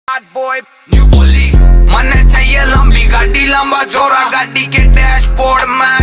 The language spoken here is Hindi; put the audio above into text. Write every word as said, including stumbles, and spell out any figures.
बॉय न्यू बोली मने चाहिए लंबी गाड़ी, लंबा चौड़ा गाड़ी के डैशबोर्ड में